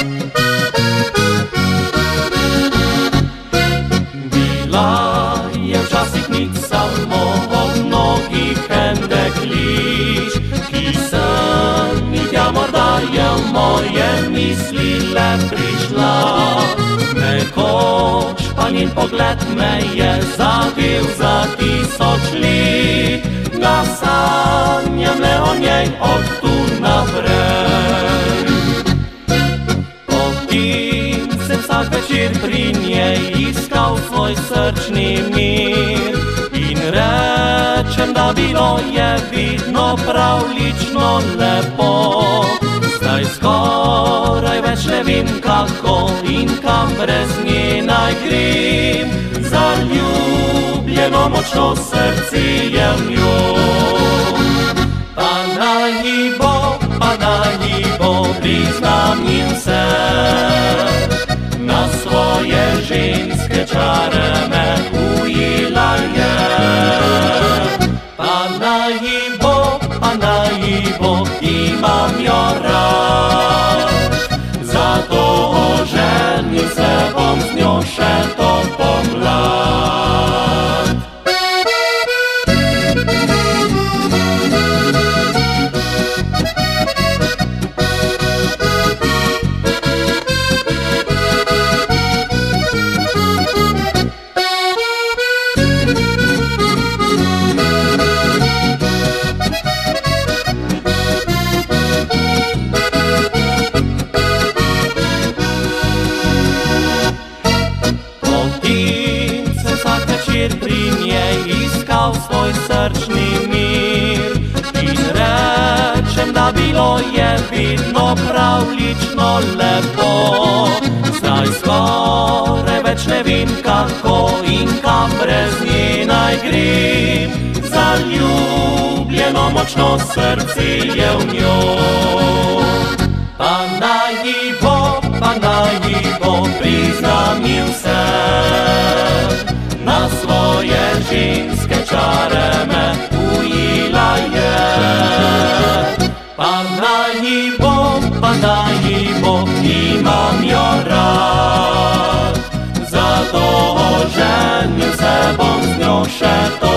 Bila je včasih nič samo od mnogih hendek liš, ki sem mi tja morda je v moje misli le prišla. Nekoč pa njen pogled me je zavil za 1000 let, ga sanjam le o njej od tu naprej. Potem sem vsak večer pri njej iskal svoj srčni mir in rečem, da bilo je vidno pravlično lepo. Zdaj skoraj več ne vem kako in kam brez nje naj grem, zaljubljeno močno srce je v njo. Pa naj ji bo, priznam jim se, na svoje ženske čare me ujela je. Pa naj ji bo, imam jo rad, zato oženil se bom z njo še to pomlad. Pri njej iskal svoj srčni mir in rečem, da bilo je vidno pravlično lepo. Zdaj skoraj več ne vem kako in kam brez nje naj grem, zaljubljeno močno srce je v njo. Pa naj ji bo, priznam jim se, na svoje ženske čare me ujela je. Pa naj ji bo, imam jo rad, zato oženil se bom z njo še to